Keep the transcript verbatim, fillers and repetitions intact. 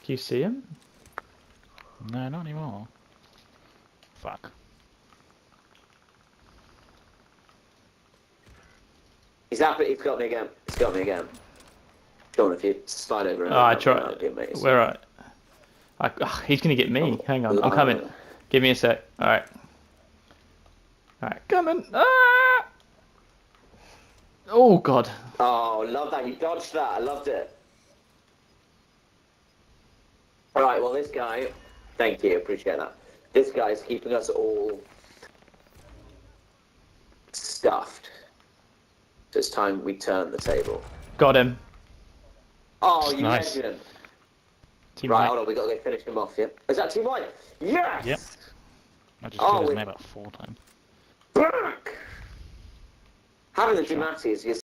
Do you see him? No, not anymore. Fuck. He's happy. He's got me again. He's got me again. Go on, if you slide over. Oh, I try. Where are I? Oh, he's gonna get me. Oh, Hang on, I'm coming. Give me a sec. All right. All right, coming. Ah! Oh God. Oh, love that. You dodged that. I loved it. All right. Well, this guy. Thank you. Appreciate that. This guy is keeping us all stuffed. So it's time we turn the table. Got him. Oh, you Nice. legend. Team Right, white. hold on. We got to go finish him off. Yep. Is that team white? Yes. Yep. I just Oh, killed his we- mate about four times. Back. Having the Dramatis is